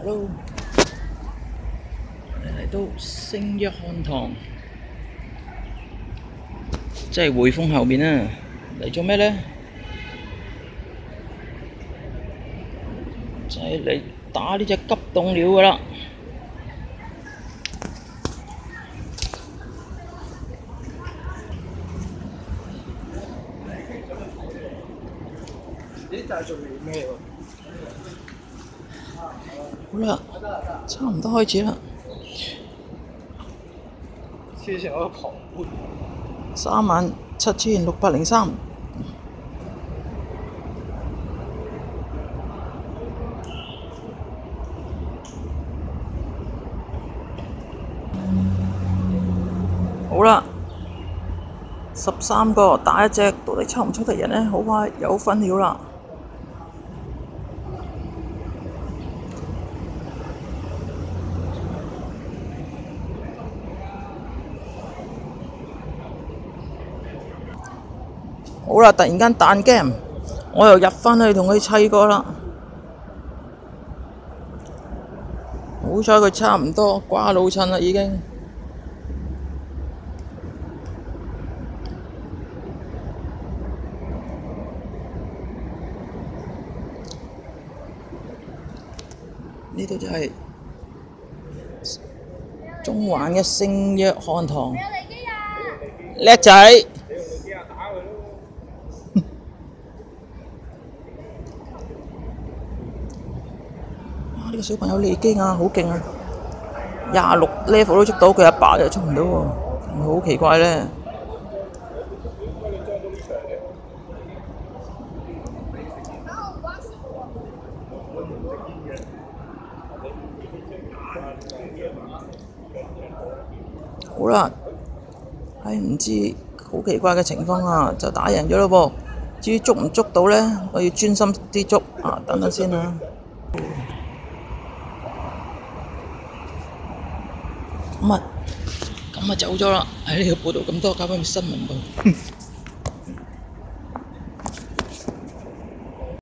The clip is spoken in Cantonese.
Hello，我哋嚟到聖約翰堂，即係匯豐後面啊！嚟做咩呢？就係嚟打呢隻急凍鳥㗎喇！好啦，差唔多開始啦。37603。好啦，13個打一隻，到底抽唔抽得人呢？好快有分曉啦！好啦，突然間彈 game，我又入返去同佢砌過啦。好彩佢差唔多瓜老襯啦，已經。呢度就係中環嘅聖約翰堂，叻仔！哇！呢個小朋友利基亞好勁啊，26 level 都捉到，佢阿爸就捉唔到喎，係咪好奇怪呢？好啦，唔知好奇怪嘅情況啊，就打贏咗咯噃。至於捉唔捉到呢，我要專心啲捉啊！等等先啊。咁啊走咗啦！喺呢個報道咁多交翻俾新聞部。